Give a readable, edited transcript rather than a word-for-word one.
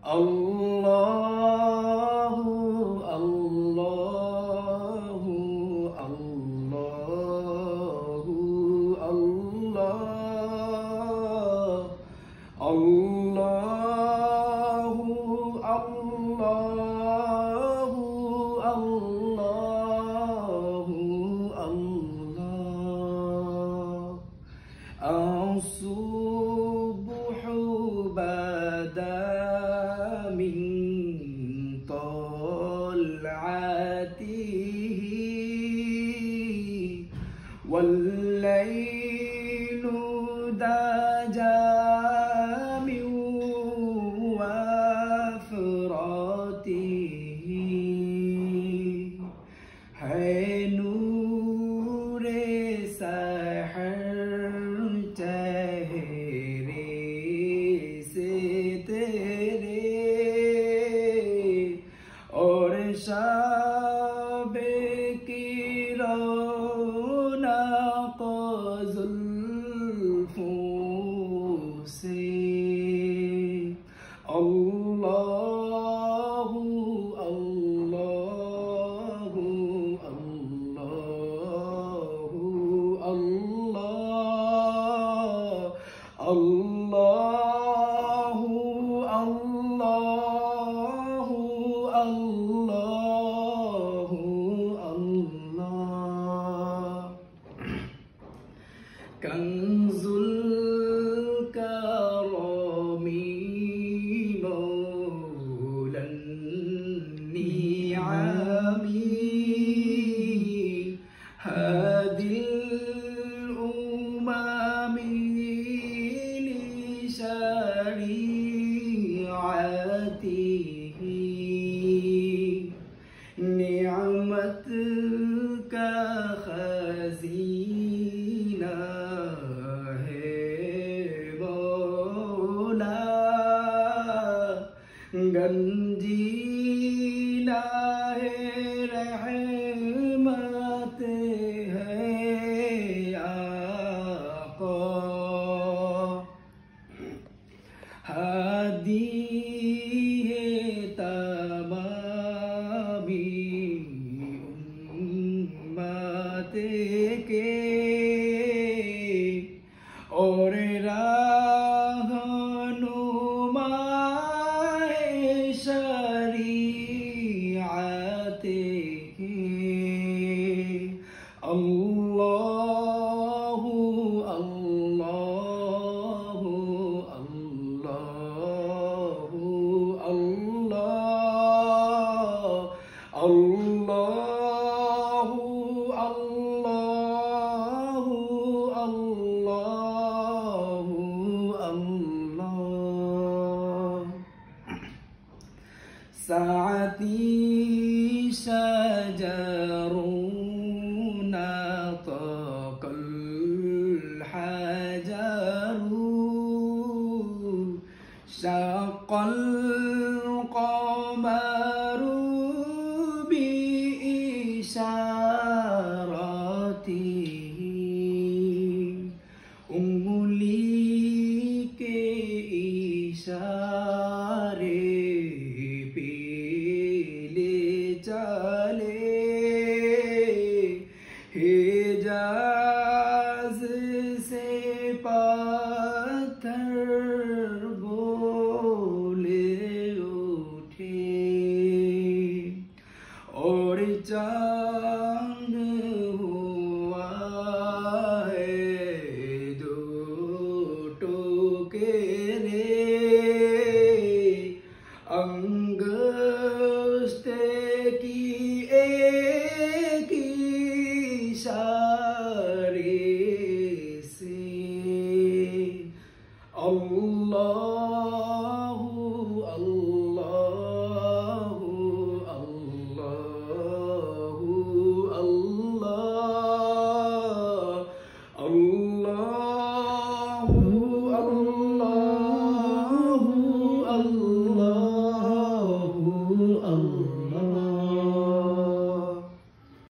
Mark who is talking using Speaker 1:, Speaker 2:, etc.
Speaker 1: Allahu Allahu Allahu Allah Allahu Allahu Allahu Allah As-subhu bada min tal'atihi wal-laylu daja min wafratihi hai noor-e sahar शाबे की रौनक ज़ुल्फ़ों से अल्लाहु अल्लाहु अल्लाहु अल्लाह अल्लाहु अल्लाहु अल्लाहु अल्लाह कंजुल करमी मौलन निआमी हादिल उमामी लिशरीअतिही निअमत का खज़ीना है मौला गंजीना है रहमत है आका हादी है तमामी उम्मत के और रहनुमा है शरीअत के अल्लाहु अल्लाहु अल्लाहु अल्लाह अल्लाहु अल्लाहु अल्लाहु अल्लाह साअती शजरुन तaqal hajaru शक़ल क़मरु बिइशारतिही उंगली के इशारे पे ले चले हिजाज से पत्थर बोले उठे और चांद हुआ है दो टोके